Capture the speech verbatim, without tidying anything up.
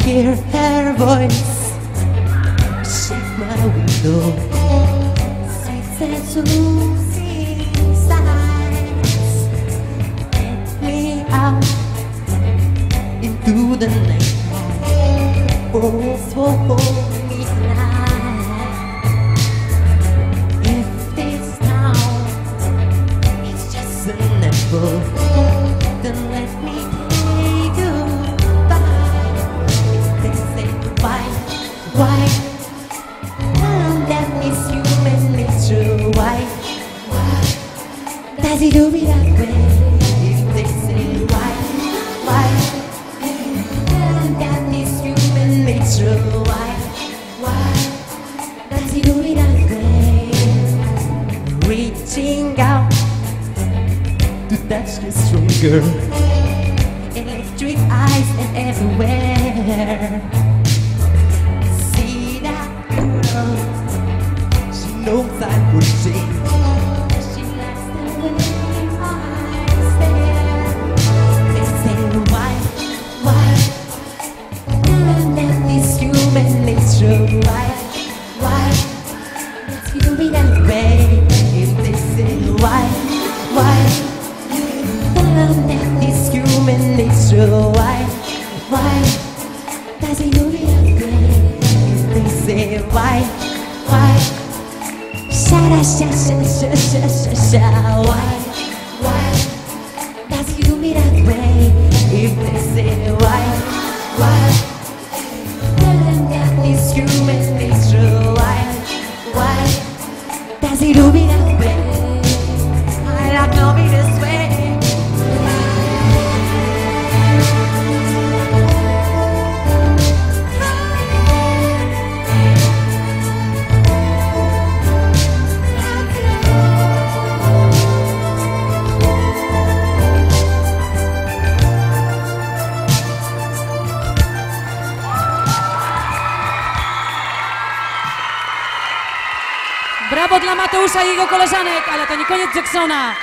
hear her voice, shake my window, sweet seducing sighs, take me out into the night. Oh, for me tonight. If this town is just an apple, then let me take goodbye. If they say why, why, and that is human nature. Why, why does it do me that way? If they say why, why, and that is human nature. Why, why does he do it that way? Reaching out to touch the stronger, electric eyes and everywhere. See that girl, she knows I would change. She likes the way I stare. They say why, why, and that is human nature. Why, why does he do it that way? If they say why, why, and that is human nature. Why, why does he do it that way? If they say why, why, sha sha sha sha sha sha sha. Why, why does he do it that way? If they say why, why, and that is human nature. Why, why does he do me that way? I like love me this way. Brawo dla Mateusza i jego koleżanek, ale to nie koniec Jacksona.